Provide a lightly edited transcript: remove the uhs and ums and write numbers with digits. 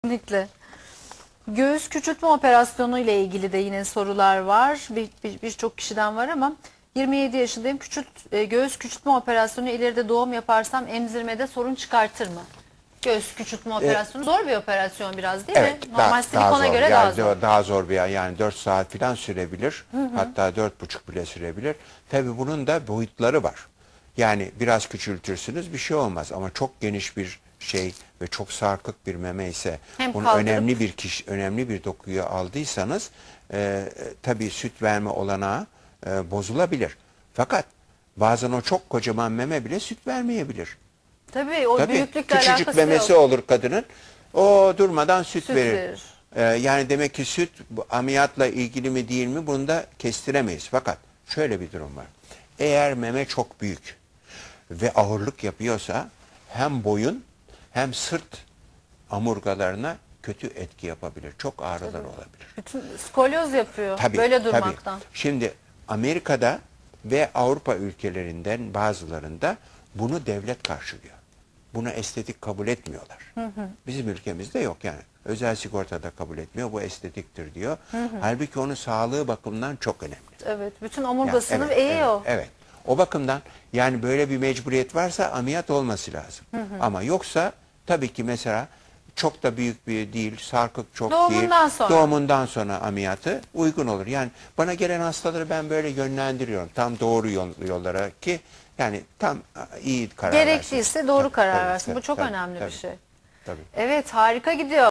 Kesinlikle. Göğüs küçültme operasyonu ile ilgili de yine sorular var. Birçok kişiden var ama 27 yaşındayım. Göğüs küçültme operasyonu ileride doğum yaparsam emzirmede sorun çıkartır mı? Göğüs küçültme operasyonu zor bir operasyon biraz değil mi? Normal silikona göre daha zor. Daha zor bir yani 4 saat falan sürebilir. Hatta 4,5 bile sürebilir. Tabii bunun da boyutları var. Yani biraz küçültürsünüz bir şey olmaz ama çok geniş bir şey ve çok sarkık bir meme ise bunu önemli bir dokuyu aldıysanız tabii süt verme olanağı bozulabilir. Fakat bazen o çok kocaman meme bile süt vermeyebilir. Tabii o büyüklükle küçücük alakası memesi yok. olur kadının. O durmadan süt verir. Verir. Yani demek ki süt ameliyatla ilgili mi değil mi bunu da kestiremeyiz. Fakat şöyle bir durum var. Eğer meme çok büyük ve ağırlık yapıyorsa hem boyun hem sırt omurgalarına kötü etki yapabilir. Çok ağrılar olabilir. Bütün skolyoz yapıyor Tabii, böyle durmaktan. tabii. Şimdi Amerika'da ve Avrupa ülkelerinden bazılarında bunu devlet karşılıyor. Bunu estetik kabul etmiyorlar. Bizim ülkemizde yok yani. Özel sigortada kabul etmiyor. Bu estetiktir diyor. Halbuki onun sağlığı bakımından çok önemli. Evet, bütün omurgasını Evet, eğiyor. evet. O bakımdan yani böyle bir mecburiyet varsa ameliyat olması lazım. Ama yoksa tabii ki mesela çok da büyük bir değil, sarkık çok Doğumundan değil. sonra. Doğumundan sonra ameliyatı uygun olur. Yani bana gelen hastaları ben böyle yönlendiriyorum. Tam doğru yollara ki yani tam iyi karar versin. Gerekliyse doğru karar versin. Bu tabii, çok tabii, önemli tabii, bir şey. Tabii. Evet, harika gidiyor.